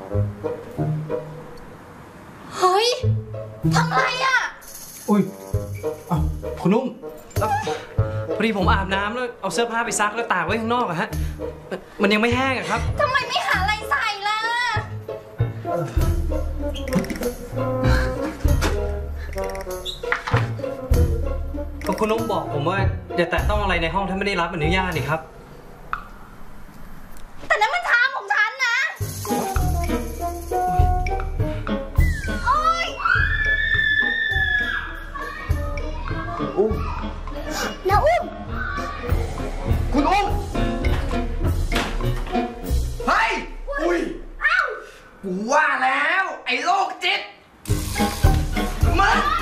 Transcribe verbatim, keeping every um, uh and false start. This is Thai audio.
เฮ้ยทำไรอ่ะอุ้ยอ้าวคุณนุ่มพอดีผมอาบน้ำแล้วเอาเสื้อผ้าไปซักแล้วตากไว้ข้างนอกอะฮะมันยังไม่แห้งอะครับทำไมไม่หาอะไรใส่ล่ะก็คุณนุ่มบอกผมว่าอย่าแตะต้องอะไรในห้องถ้าไม่ได้รับอนุญาตนี่ครับแต่นั้นมันทางของฉันนะโอ๊ยอุ้มนะอุ้มคุณอุ้มเฮ้ยอุ้ยกูว่าแล้วไอ้โรคจิตมึง